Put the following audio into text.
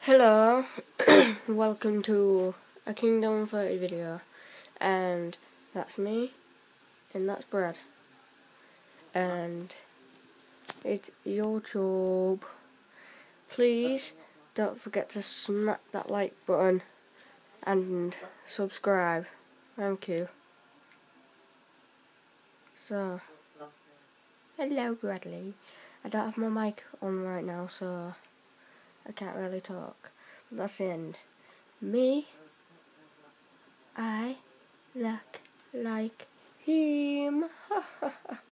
Hello, welcome to a Kingdom 30 video, and that's me, and that's Brad, and it's YouTube. Please don't forget to smack that like button and subscribe. Thank you. So, hello Bradley. I don't have my mic on right now, so I can't really talk. But that's the end. Me, I look like him.